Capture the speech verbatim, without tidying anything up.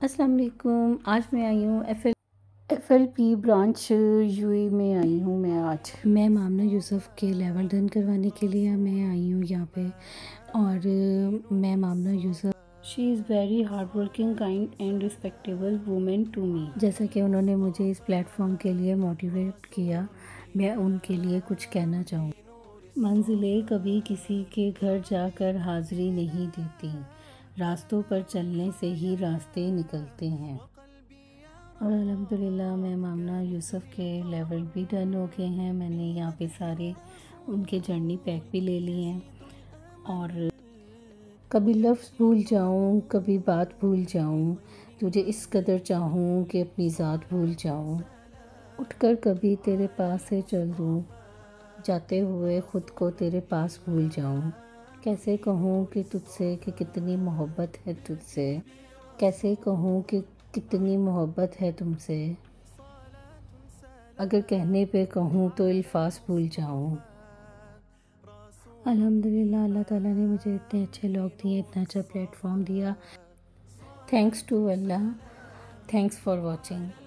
अस्सलाम वालेकुम। आज मैं आई हूँ F L F L P branch UAE में आई हूँ। मैं आज मैं मामना यूसुफ के लेवल डन करवाने के लिए मैं आई हूँ यहाँ पे। और मैं Mamna Yusuf she is very hard working kind and respectable women to me. जैसा कि उन्होंने मुझे इस प्लेटफॉर्म के लिए मोटिवेट किया, मैं उनके लिए कुछ कहना चाहूँ। मंजिलें कभी किसी के घर जाकर हाज़िरी नहीं देती, रास्तों पर चलने से ही रास्ते निकलते हैं। और अल्हम्दुलिल्लाह मैं मामना यूसुफ के लेवल भी डन हो गए हैं। मैंने यहाँ पे सारे उनके जर्नी पैक भी ले लिए हैं। और कभी लफ्ज़ भूल जाऊँ, कभी बात भूल जाऊँ, तुझे इस कदर चाहूँ कि अपनी ज़ात भूल जाऊँ। उठकर कभी तेरे पास से चल दूँ, जाते हुए ख़ुद को तेरे पास भूल जाऊँ। कैसे कहूँ कि तुझसे कि कितनी मोहब्बत है तुझसे, कैसे कहूँ कि कितनी मोहब्बत है तुमसे। अगर कहने पे कहूँ तो अल्फाज भूल जाऊँ। अल्हम्दुलिल्लाह अल्लाह ताला ने मुझे इतने अच्छे लोग दिए, इतना अच्छा प्लेटफॉर्म दिया। Thanks to Allah. Thanks for watching.